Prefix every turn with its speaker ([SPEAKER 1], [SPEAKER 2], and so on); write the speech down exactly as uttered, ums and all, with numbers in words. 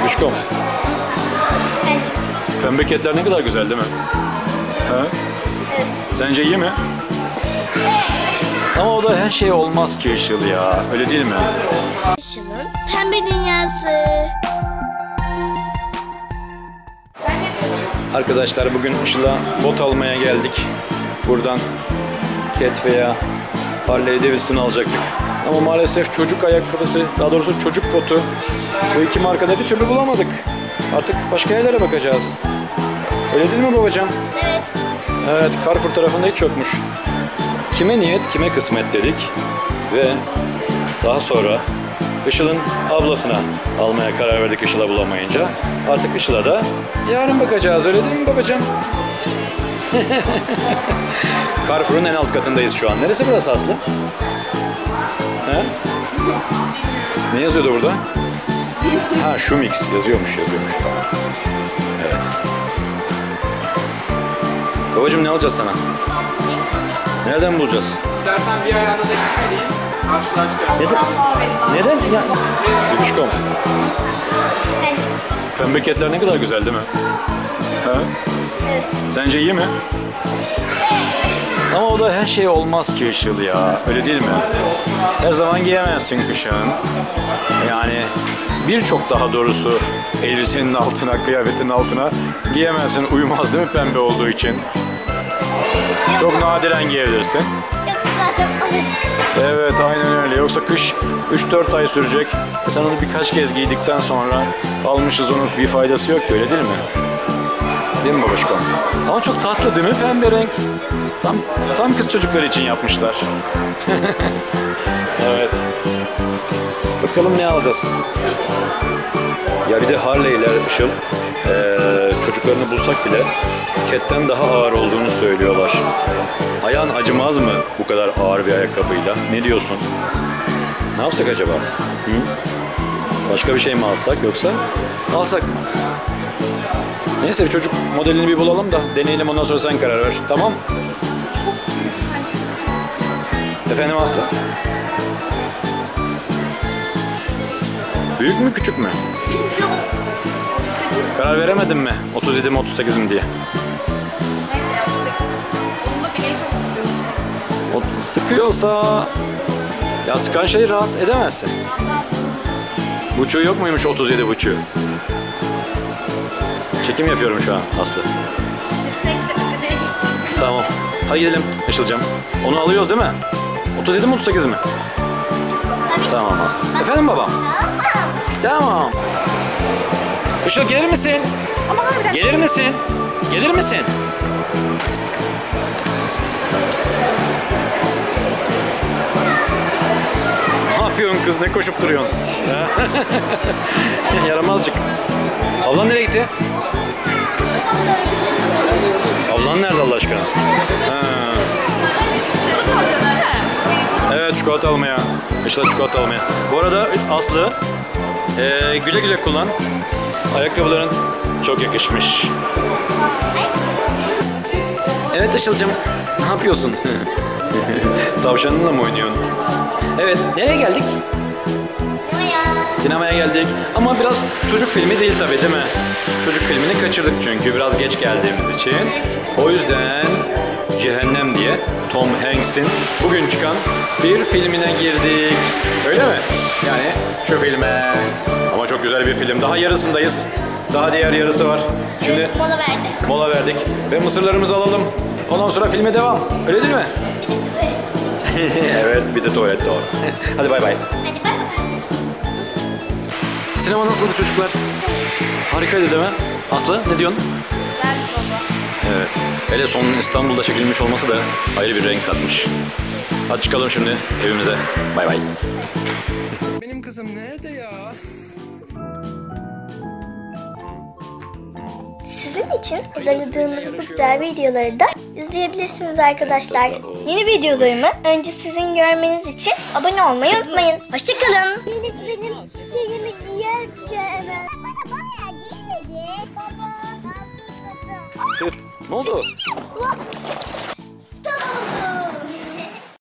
[SPEAKER 1] Bebişkom. Pembe ketler ne kadar güzel değil mi? Ha?
[SPEAKER 2] Evet.
[SPEAKER 1] Sence iyi mi? Ama o da her şey olmaz ki Işıl ya. Öyle değil mi?
[SPEAKER 2] Işıl'ın pembe dünyası.
[SPEAKER 1] Arkadaşlar bugün Işıl'a bot almaya geldik. Buradan Cat veya Harley Davidson alacaktık. Ama maalesef çocuk ayakkabısı, daha doğrusu çocuk botu bu iki markada bir türlü bulamadık. Artık başka yerlere bakacağız. Öyle değil mi babacığım?
[SPEAKER 2] Evet.
[SPEAKER 1] Evet, Carrefour tarafında hiç yokmuş. Kime niyet, kime kısmet dedik. Ve daha sonra Işıl'ın ablasına almaya karar verdik Işıl'a bulamayınca. Artık Işıl'a da yarın bakacağız, öyle değil mi babacığım? Carrefour'un en alt katındayız şu an. Neresi burası Aslı? He? Ne yazıyordu burada? Ha, şu mix yazıyormuş, yazıyormuş. Evet. Babacığım ne alacağız sana? Nereden bulacağız?
[SPEAKER 3] İstersen bir ayağına da gitmeliyiz. Karşılaşacağız.
[SPEAKER 1] Neden? Neden? Ya. Bebişkom. Pembe ketler ne kadar güzel değil mi? Ha?
[SPEAKER 2] Evet.
[SPEAKER 1] Sence iyi mi? Ama o da her şey olmaz ki Işıl ya. Öyle değil mi? Her zaman giyemezsin kışın. Yani birçok daha doğrusu elbisenin altına, kıyafetinin altına giyemezsin. Uyumaz değil mi pembe olduğu için? Çok nadiren giyebilirsin.
[SPEAKER 2] Yoksa zaten alırdık.
[SPEAKER 1] Evet, aynen öyle. Yoksa kış üç dört ay sürecek. E sen onu birkaç kez giydikten sonra almışız, onun bir faydası yok ki, öyle değil mi? Değil mi babacığım? Ama çok tatlı değil mi pembe renk? Tam tam kız çocukları için yapmışlar. Evet. Bakalım ne alacağız? Ya bir de Harley'ler Işıl, ee, çocuklarını bulsak bile Cat'ten daha ağır olduğunu söylüyorlar. Ayağın acımaz mı bu kadar ağır bir ayakkabıyla? Ne diyorsun? Ne yapsak acaba? Hı? Başka bir şey mi alsak yoksa alsak mı? Neyse bir çocuk modelini bir bulalım da deneyelim, ondan sonra sen karar ver. Tamam? Efendim Aslı? Büyük mü küçük mü?
[SPEAKER 4] Bilmiyorum.
[SPEAKER 1] Karar veremedin mi? otuz yedi mi otuz sekiz mi diye.
[SPEAKER 4] Neyse ya otuz sekiz. Onun da bileği çok sıkıyormuş.
[SPEAKER 1] O sıkıyorsa ya sıkan şeyi rahat edemezsin. Buçuğu yok muymuş otuz yedi buçuğu? Çekim yapıyorum şu an Aslı.
[SPEAKER 4] Tek de bileği geçsin.
[SPEAKER 1] Tamam. Hadi gidelim Işıl'cığım. Onu alıyoruz değil mi? otuz yedi mi otuz sekiz mi? Tamam Aslı. Efendim babam? Tamam. Işıl gelir misin?
[SPEAKER 4] Ama harbiden.
[SPEAKER 1] Gelir misin? Gelir misin? Ne yapıyorsun kız? Ne koşup duruyorsun? Yaramazcık. Ablan nereye gitti? Ablan nerede Allah aşkına? Ha.
[SPEAKER 4] Çikolata alacağız değil mi?
[SPEAKER 1] Evet, çikolata almaya. Işıl'a çikolata almaya. Bu arada Aslı, ee, güle güle kullan. Ayakkabıların çok yakışmış. Evet Işıl'cığım, ne yapıyorsun? Tavşanınla mı oynuyorsun? Evet, nereye geldik? Sinemaya geldik. Ama biraz çocuk filmi değil tabii, değil mi? Çocuk filmini kaçırdık çünkü biraz geç geldiğimiz için. O yüzden Cehennem diye Tom Hanks'in bugün çıkan bir filmine girdik. Öyle mi? Yani şu filme. Ama çok güzel bir film. Daha yarısındayız. Daha diğer yarısı var. Şimdi
[SPEAKER 2] Evet, mola verdik.
[SPEAKER 1] mola verdik ve mısırlarımızı alalım. Ondan sonra filme devam. Öyle değil mi?
[SPEAKER 2] Bir de tuvalet.
[SPEAKER 1] Evet, bir de tuvalet doğru. Hadi bay bay.
[SPEAKER 2] Hadi bay bay.
[SPEAKER 1] Sinema nasıldı çocuklar? Harikaydı değil mi? Aslı ne diyorsun?
[SPEAKER 4] Güzel baba.
[SPEAKER 1] Evet. Hele sonun İstanbul'da çekilmiş olması da ayrı bir renk katmış. Hadi çıkalım şimdi evimize. Bay bay.
[SPEAKER 3] Benim kızım nerede ya?
[SPEAKER 2] Sizin için hazırladığımız bu güzel videoları da izleyebilirsiniz arkadaşlar. Yeni videolarımı önce sizin görmeniz için abone olmayı unutmayın. Hoşçakalın.
[SPEAKER 5] Deniz benim şeyimi giyerse evet. Bana bayağı giy dedi. Baba.
[SPEAKER 1] Ne oldu?
[SPEAKER 5] Baba.